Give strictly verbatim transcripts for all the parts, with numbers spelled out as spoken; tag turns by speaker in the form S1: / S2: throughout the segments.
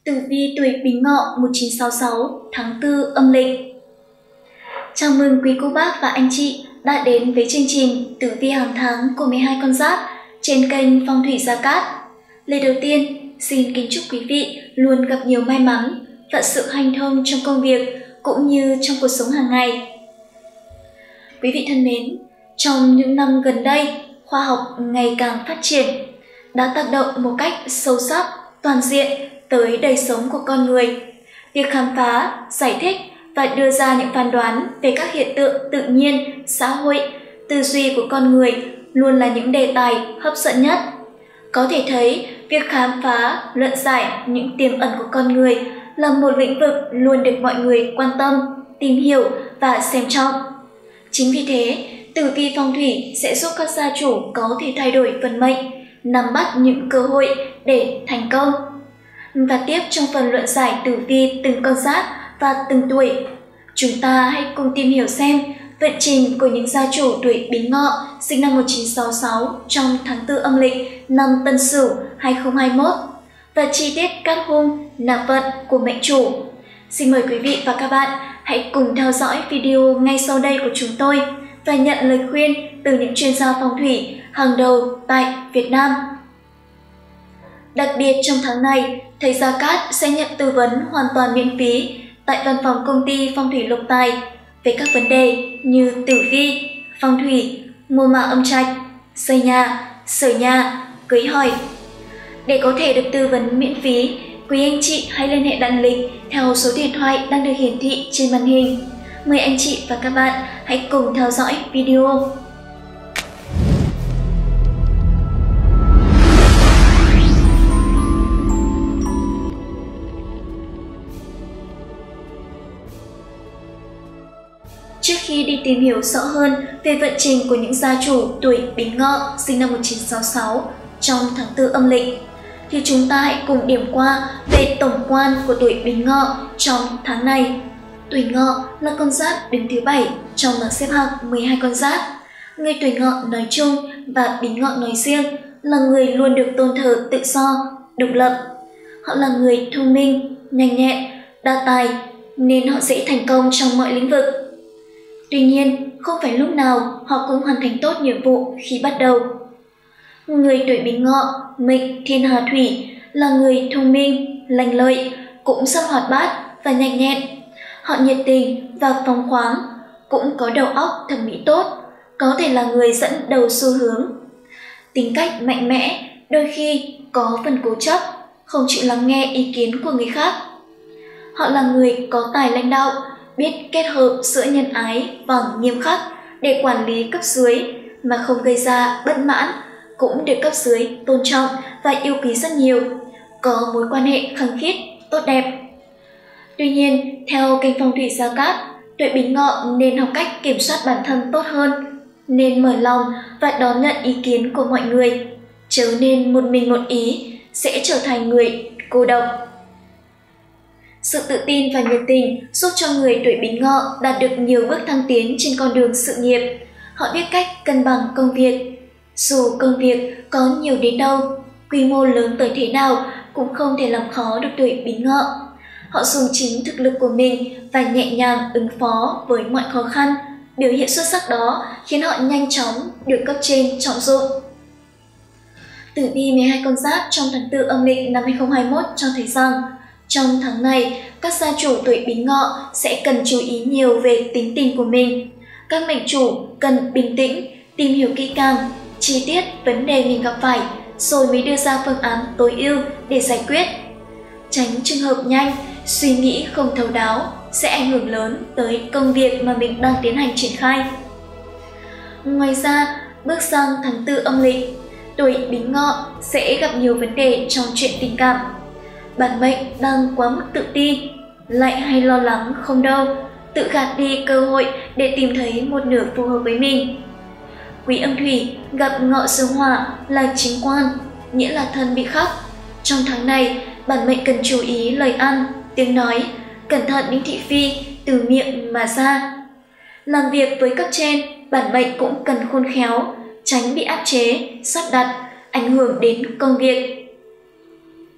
S1: Tử vi tuổi Bính Ngọ một nghìn chín trăm sáu mươi sáu tháng tư âm lịch. Chào mừng quý cô bác và anh chị đã đến với chương trình Tử vi hàng tháng của mười hai con giáp trên kênh Phong thủy Gia Cát. Lời đầu tiên, xin kính chúc quý vị luôn gặp nhiều may mắn, vận sự hanh thông trong công việc cũng như trong cuộc sống hàng ngày. Quý vị thân mến, trong những năm gần đây, khoa học ngày càng phát triển, đã tác động một cách sâu sắc, toàn diện tới đời sống của con người. Việc khám phá, giải thích và đưa ra những phán đoán về các hiện tượng tự nhiên, xã hội, tư duy của con người luôn là những đề tài hấp dẫn nhất. Có thể thấy, việc khám phá, luận giải những tiềm ẩn của con người là một lĩnh vực luôn được mọi người quan tâm, tìm hiểu và xem trọng. Chính vì thế, tử vi phong thủy sẽ giúp các gia chủ có thể thay đổi vận mệnh, nắm bắt những cơ hội để thành công. Và tiếp trong phần luận giải tử vi từng con giáp và từng tuổi, chúng ta hãy cùng tìm hiểu xem vận trình của những gia chủ tuổi Bính Ngọ sinh năm một nghìn chín trăm sáu mươi sáu trong tháng tư âm lịch năm Tân Sửu hai không hai mốt và chi tiết các hung nạp vận của mệnh chủ. Xin mời quý vị và các bạn hãy cùng theo dõi video ngay sau đây của chúng tôi và nhận lời khuyên từ những chuyên gia phong thủy hàng đầu tại Việt Nam. Đặc biệt trong tháng này, thầy Gia Cát sẽ nhận tư vấn hoàn toàn miễn phí tại văn phòng công ty Phong thủy Lộc Tài về các vấn đề như tử vi, phong thủy, mùa mã âm trạch, xây nhà, sửa nhà, cưới hỏi. Để có thể được tư vấn miễn phí, quý anh chị hãy liên hệ đặt lịch theo số điện thoại đang được hiển thị trên màn hình. Mời anh chị và các bạn hãy cùng theo dõi video. Trước khi đi tìm hiểu rõ hơn về vận trình của những gia chủ tuổi Bính Ngọ sinh năm một nghìn chín trăm sáu mươi sáu trong tháng tư âm lịch, thì chúng ta hãy cùng điểm qua về tổng quan của tuổi Bính Ngọ trong tháng này. Tuổi Ngọ là con giáp đứng thứ bảy trong bảng xếp hạng mười hai con giáp. Người tuổi Ngọ nói chung và Bính Ngọ nói riêng là người luôn được tôn thờ tự do, độc lập. Họ là người thông minh, nhanh nhẹn, đa tài nên họ dễ thành công trong mọi lĩnh vực. Tuy nhiên, không phải lúc nào họ cũng hoàn thành tốt nhiệm vụ khi bắt đầu. Người tuổi Bính Ngọ, mệnh Thiên Hà Thủy, là người thông minh, lanh lợi, cũng rất hoạt bát và nhanh nhẹn. Họ nhiệt tình và phóng khoáng, cũng có đầu óc thẩm mỹ tốt, có thể là người dẫn đầu xu hướng. Tính cách mạnh mẽ, đôi khi có phần cố chấp, không chịu lắng nghe ý kiến của người khác. Họ là người có tài lãnh đạo, biết kết hợp giữa nhân ái và nghiêm khắc để quản lý cấp dưới mà không gây ra bất mãn, cũng được cấp dưới tôn trọng và yêu quý rất nhiều, có mối quan hệ khăng khít, tốt đẹp. Tuy nhiên, theo kênh Phong thủy Gia Cát, tuổi Bính Ngọ nên học cách kiểm soát bản thân tốt hơn, nên mở lòng và đón nhận ý kiến của mọi người, chớ nên một mình một ý, sẽ trở thành người cô độc. Sự tự tin và nhiệt tình giúp cho người tuổi Bính Ngọ đạt được nhiều bước thăng tiến trên con đường sự nghiệp. Họ biết cách cân bằng công việc. Dù công việc có nhiều đến đâu, quy mô lớn tới thế nào cũng không thể làm khó được tuổi Bính Ngọ. Họ dùng chính thực lực của mình và nhẹ nhàng ứng phó với mọi khó khăn. Biểu hiện xuất sắc đó khiến họ nhanh chóng được cấp trên trọng dụng. Tử vi mười hai con giáp trong tháng tư âm lịch năm hai không hai mốt cho thấy rằng trong tháng này, các gia chủ tuổi Bính Ngọ sẽ cần chú ý nhiều về tính tình của mình. Các mệnh chủ cần bình tĩnh, tìm hiểu kỹ càng, chi tiết vấn đề mình gặp phải, rồi mới đưa ra phương án tối ưu để giải quyết. Tránh trường hợp nhanh, suy nghĩ không thấu đáo sẽ ảnh hưởng lớn tới công việc mà mình đang tiến hành triển khai. Ngoài ra, bước sang tháng tư âm lịch, tuổi Bính Ngọ sẽ gặp nhiều vấn đề trong chuyện tình cảm. Bản mệnh đang quá mức tự ti, lại hay lo lắng không đâu, tự gạt đi cơ hội để tìm thấy một nửa phù hợp với mình. Quý âm thủy gặp Ngọ xung hỏa là chính quan, nghĩa là thân bị khắc. Trong tháng này, bản mệnh cần chú ý lời ăn, tiếng nói, cẩn thận những thị phi từ miệng mà ra. Làm việc với cấp trên, bản mệnh cũng cần khôn khéo, tránh bị áp chế, sắp đặt, ảnh hưởng đến công việc.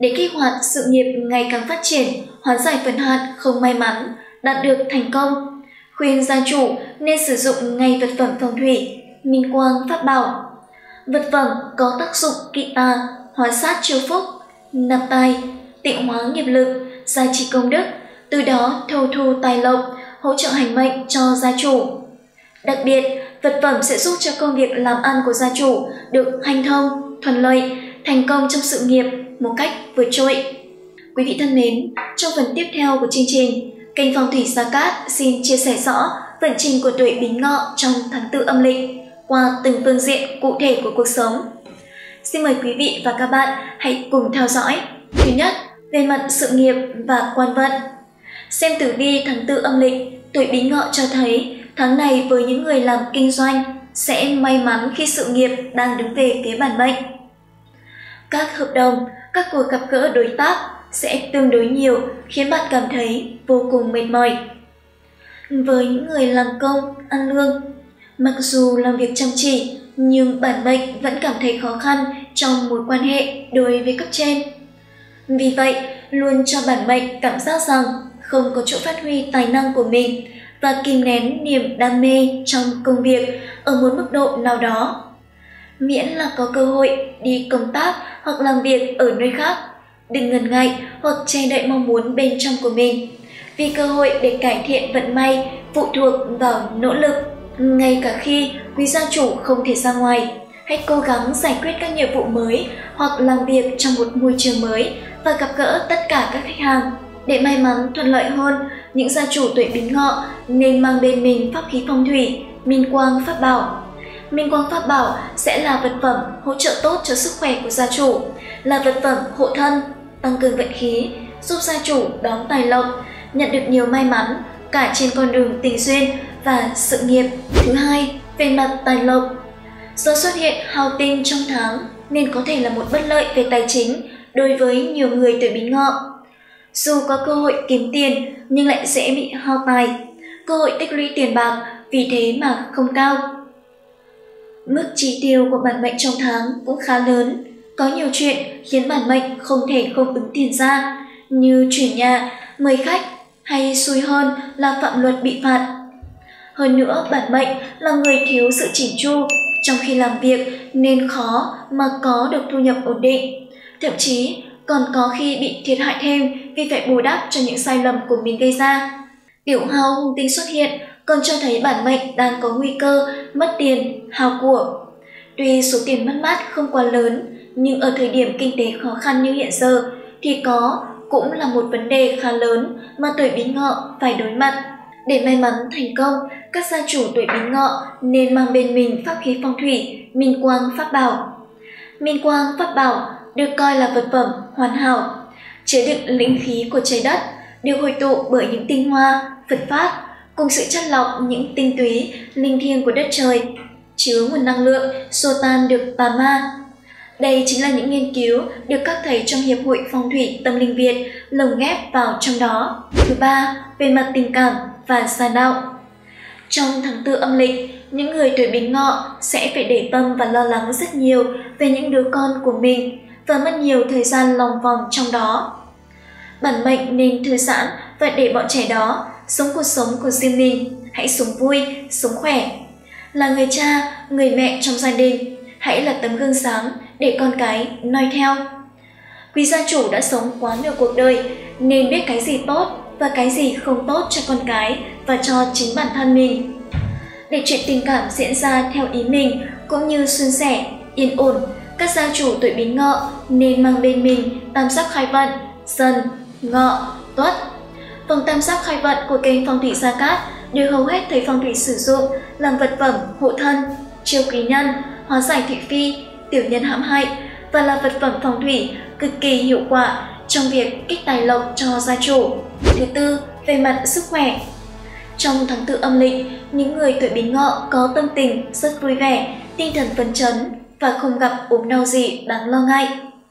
S1: để kích hoạt sự nghiệp ngày càng phát triển, hóa giải phần hạn không may mắn, đạt được thành công. Khuyên gia chủ nên sử dụng ngay vật phẩm phong thủy, minh quang pháp bảo. Vật phẩm có tác dụng kỵ tà, hóa sát chiêu phúc, nạp tài, tịnh hóa nghiệp lực, gia trì công đức, từ đó thâu thu tài lộc, hỗ trợ hành mệnh cho gia chủ. Đặc biệt, vật phẩm sẽ giúp cho công việc làm ăn của gia chủ được hanh thông, thuận lợi, thành công trong sự nghiệp một cách vượt trội. Quý vị thân mến, trong phần tiếp theo của chương trình, kênh Phong thủy Gia Cát xin chia sẻ rõ vận trình của tuổi Bính Ngọ trong tháng tư âm lịch qua từng phương diện cụ thể của cuộc sống. Xin mời quý vị và các bạn hãy cùng theo dõi. Thứ nhất, về mặt sự nghiệp và quan vận. Xem tử vi tháng tư âm lịch, tuổi Bính Ngọ cho thấy tháng này với những người làm kinh doanh sẽ may mắn khi sự nghiệp đang đứng về phía bản mệnh. Các hợp đồng, các cuộc gặp gỡ đối tác sẽ tương đối nhiều khiến bạn cảm thấy vô cùng mệt mỏi. Với những người làm công, ăn lương, mặc dù làm việc chăm chỉ nhưng bản mệnh vẫn cảm thấy khó khăn trong mối quan hệ đối với cấp trên. Vì vậy, luôn cho bản mệnh cảm giác rằng không có chỗ phát huy tài năng của mình và kìm nén niềm đam mê trong công việc ở một mức độ nào đó. Miễn là có cơ hội đi công tác hoặc làm việc ở nơi khác, đừng ngần ngại hoặc che đậy mong muốn bên trong của mình, vì cơ hội để cải thiện vận may phụ thuộc vào nỗ lực. Ngay cả khi quý gia chủ không thể ra ngoài, hãy cố gắng giải quyết các nhiệm vụ mới hoặc làm việc trong một môi trường mới và gặp gỡ tất cả các khách hàng. Để may mắn thuận lợi hơn, những gia chủ tuổi Bính Ngọ nên mang bên mình pháp khí phong thủy, minh quang pháp bảo. Minh quang pháp bảo sẽ là vật phẩm hỗ trợ tốt cho sức khỏe của gia chủ, là vật phẩm hộ thân, tăng cường vận khí, giúp gia chủ đón tài lộc, nhận được nhiều may mắn cả trên con đường tình duyên và sự nghiệp. Thứ hai, về mặt tài lộc. Do xuất hiện hao tinh trong tháng nên có thể là một bất lợi về tài chính đối với nhiều người tuổi Bính Ngọ. Dù có cơ hội kiếm tiền nhưng lại dễ bị hao tài, cơ hội tích lũy tiền bạc vì thế mà không cao. Mức chi tiêu của bản mệnh trong tháng cũng khá lớn, có nhiều chuyện khiến bản mệnh không thể không ứng tiền ra, như chuyển nhà, mời khách hay xui hơn là phạm luật bị phạt. Hơn nữa, bản mệnh là người thiếu sự chỉn chu trong khi làm việc nên khó mà có được thu nhập ổn định, thậm chí còn có khi bị thiệt hại thêm vì phải bù đắp cho những sai lầm của mình gây ra. Tiểu hao hung tinh xuất hiện còn cho thấy bản mệnh đang có nguy cơ mất tiền, hao của. Tuy số tiền mất mát không quá lớn, nhưng ở thời điểm kinh tế khó khăn như hiện giờ thì có cũng là một vấn đề khá lớn mà tuổi Bính Ngọ phải đối mặt. Để may mắn thành công, các gia chủ tuổi Bính Ngọ nên mang bên mình pháp khí phong thủy, minh quang pháp bảo. Minh quang pháp bảo được coi là vật phẩm hoàn hảo, chứa đựng linh khí của trái đất, được hội tụ bởi những tinh hoa, Phật pháp cùng sự chất lọc những tinh túy, linh thiêng của đất trời, chứa nguồn năng lượng xua tan được tà ma. Đây chính là những nghiên cứu được các thầy trong Hiệp hội Phong thủy Tâm linh Việt lồng ghép vào trong đó. Thứ ba, về mặt tình cảm và gia đạo. Trong tháng tư âm lịch, những người tuổi Bính Ngọ sẽ phải để tâm và lo lắng rất nhiều về những đứa con của mình và mất nhiều thời gian lòng vòng trong đó. Bản mệnh nên thư giãn và để bọn trẻ đó sống cuộc sống của riêng mình, hãy sống vui, sống khỏe. Là người cha, người mẹ trong gia đình, hãy là tấm gương sáng để con cái noi theo. Quý gia chủ đã sống quá nhiều cuộc đời nên biết cái gì tốt và cái gì không tốt cho con cái và cho chính bản thân mình. Để chuyện tình cảm diễn ra theo ý mình cũng như suôn sẻ, yên ổn, các gia chủ tuổi Bính Ngọ nên mang bên mình tam sắc khai vận, Dần, Ngọ, Tuất. Vòng tam sắc khai vận của kênh Phong thủy Gia Cát được hầu hết thầy phong thủy sử dụng làm vật phẩm hộ thân, chiêu quý nhân, hóa giải thị phi, tiểu nhân hãm hại và là vật phẩm phong thủy cực kỳ hiệu quả trong việc kích tài lộc cho gia chủ. Thứ tư, về mặt sức khỏe. Trong tháng tư âm lịch, những người tuổi Bính Ngọ có tâm tình rất vui vẻ, tinh thần phấn chấn và không gặp ốm đau gì đáng lo ngại.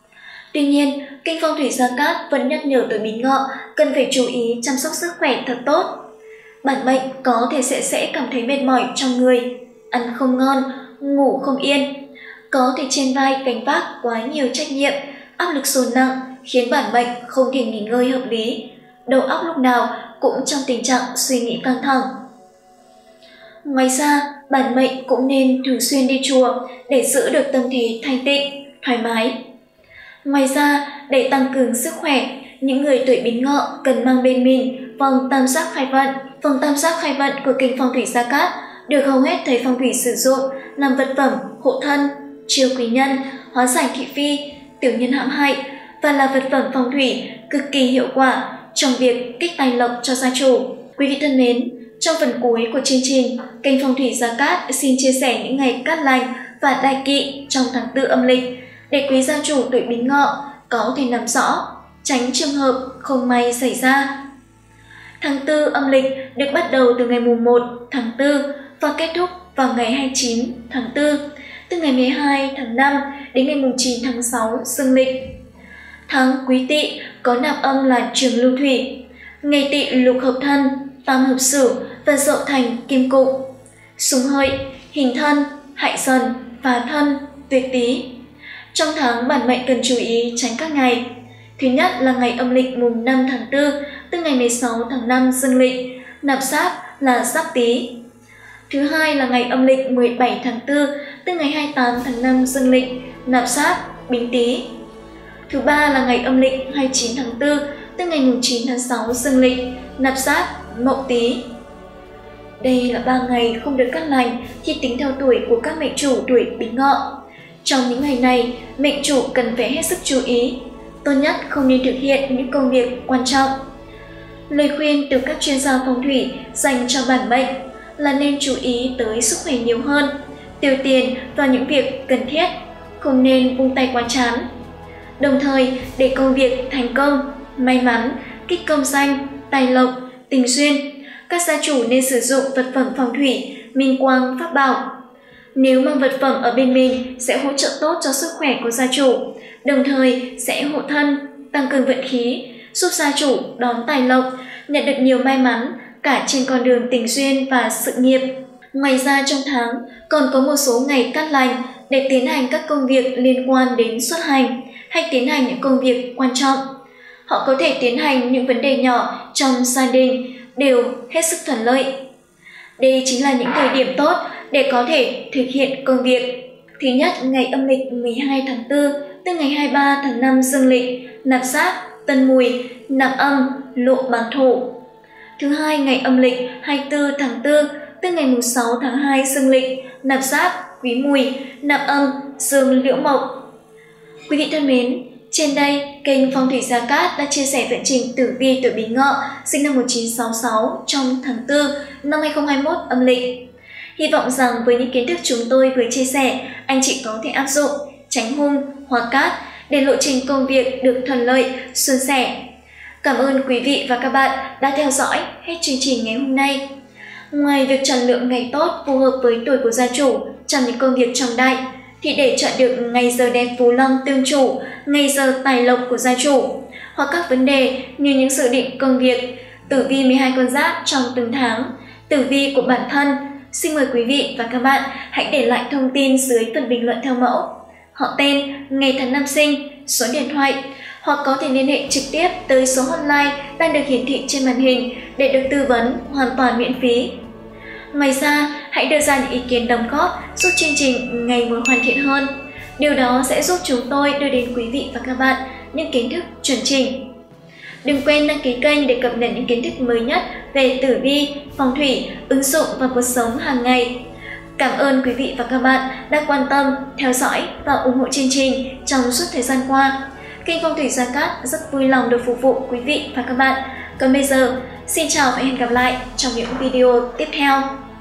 S1: Tuy nhiên, kênh Phong thủy Gia Cát vẫn nhắc nhở tuổi Bính Ngọ cần phải chú ý chăm sóc sức khỏe thật tốt. Bản mệnh có thể sẽ sẽ cảm thấy mệt mỏi trong người, ăn không ngon, ngủ không yên, có thể trên vai gánh vác quá nhiều trách nhiệm, áp lực dồn nặng khiến bản mệnh không thể nghỉ ngơi hợp lý, đầu óc lúc nào cũng trong tình trạng suy nghĩ căng thẳng. Ngoài ra, bản mệnh cũng nên thường xuyên đi chùa để giữ được tâm thế thanh tịnh, thoải mái. Ngoài ra, để tăng cường sức khỏe, những người tuổi Bính Ngọ cần mang bên mình vòng tam giác khai vận. Vòng tam giác khai vận của kênh Phong thủy Gia Cát được hầu hết thầy phong thủy sử dụng làm vật phẩm hộ thân, chiêu quý nhân, hóa giải thị phi, tiểu nhân hãm hại và là vật phẩm phong thủy cực kỳ hiệu quả trong việc kích tài lộc cho gia chủ. Quý vị thân mến, trong phần cuối của chương trình, kênh Phong thủy Gia Cát xin chia sẻ những ngày cát lành và đại kỵ trong tháng tư âm lịch để quý gia chủ tuổi Bính Ngọ có thể nắm rõ, tránh trường hợp không may xảy ra. Tháng tư âm lịch được bắt đầu từ ngày mùng một tháng tư và kết thúc vào ngày hai mươi chín tháng tư, từ ngày mười hai tháng năm đến ngày mùng chín tháng sáu dương lịch. Tháng Quý Tỵ có nạp âm là Trường Lưu Thủy, ngày Tỵ lục hợp Thân, tam hợp Sửu và Dậu Thành kim Cục, xung Hợi, hình Thân, hại Dần, phá Thân, tuyệt Tý. Trong tháng, bản mệnh cần chú ý tránh các ngày. Thứ nhất là ngày âm lịch mùng năm tháng tư, từ ngày mười sáu tháng năm dương lịch, nạp giáp là Giáp Tý. Thứ hai là ngày âm lịch mười bảy tháng tư, từ ngày hai mươi tám tháng năm dương lịch, nạp giáp Bính Tý. Thứ ba là ngày âm lịch hai mươi chín tháng tư, từ ngày chín tháng sáu dương lịch, nạp giáp Mậu Tý. Đây là ba ngày không được cát lành khi tính theo tuổi của các mệnh chủ tuổi Bính Ngọ. Trong những ngày này, mệnh chủ cần phải hết sức chú ý, tốt nhất không nên thực hiện những công việc quan trọng. Lời khuyên từ các chuyên gia phong thủy dành cho bản mệnh là nên chú ý tới sức khỏe nhiều hơn, tiêu tiền vào những việc cần thiết, không nên vung tay quá chán. Đồng thời, để công việc thành công, may mắn, kích công danh, tài lộc, tình duyên, các gia chủ nên sử dụng vật phẩm phong thủy, minh quang, pháp bảo. Nếu mang vật phẩm ở bên mình sẽ hỗ trợ tốt cho sức khỏe của gia chủ, đồng thời sẽ hộ thân, tăng cường vận khí, giúp gia chủ đón tài lộc, nhận được nhiều may mắn cả trên con đường tình duyên và sự nghiệp. Ngoài ra trong tháng còn có một số ngày cát lành để tiến hành các công việc liên quan đến xuất hành hay tiến hành những công việc quan trọng. Họ có thể tiến hành những vấn đề nhỏ trong gia đình đều hết sức thuận lợi. Đây chính là những thời điểm tốt để có thể thực hiện công việc. Thứ nhất, ngày âm lịch mười hai tháng tư, từ ngày hai mươi ba tháng năm dương lịch, nạp giáp Tân Mùi, nạp âm Lộ Bán Thổ. Thứ hai, ngày âm lịch hai mươi tư tháng tư, từ ngày sáu tháng hai dương lịch, nạp giáp Quý Mùi, nạp âm Dương Liễu Mộc. Quý vị thân mến, trên đây, kênh Phong thủy Gia Cát đã chia sẻ vận trình tử vi tuổi Bính Ngọ sinh năm một nghìn chín trăm sáu mươi sáu trong tháng tư năm hai nghìn không trăm hai mươi mốt âm lịch. Hy vọng rằng với những kiến thức chúng tôi vừa chia sẻ, anh chị có thể áp dụng, tránh hung, hóa cát để lộ trình công việc được thuận lợi, suôn sẻ. Cảm ơn quý vị và các bạn đã theo dõi hết chương trình ngày hôm nay. Ngoài việc chọn lựa ngày tốt phù hợp với tuổi của gia chủ trong những công việc trọng đại, thì để chọn được ngày giờ đẹp phú long tương chủ, ngày giờ tài lộc của gia chủ, hoặc các vấn đề như những dự định công việc, tử vi mười hai con giáp trong từng tháng, tử vi của bản thân, xin mời quý vị và các bạn hãy để lại thông tin dưới phần bình luận theo mẫu, họ tên, ngày tháng năm sinh, số điện thoại, hoặc có thể liên hệ trực tiếp tới số hotline đang được hiển thị trên màn hình để được tư vấn hoàn toàn miễn phí. Ngoài ra, hãy đưa ra những ý kiến đóng góp giúp chương trình ngày một hoàn thiện hơn. Điều đó sẽ giúp chúng tôi đưa đến quý vị và các bạn những kiến thức chuẩn chỉnh. Đừng quên đăng ký kênh để cập nhật những kiến thức mới nhất về tử vi, phong thủy, ứng dụng vào cuộc sống hàng ngày. Cảm ơn quý vị và các bạn đã quan tâm, theo dõi và ủng hộ chương trình trong suốt thời gian qua. Kênh Phong thủy Gia Cát rất vui lòng được phục vụ quý vị và các bạn. Còn bây giờ, xin chào và hẹn gặp lại trong những video tiếp theo.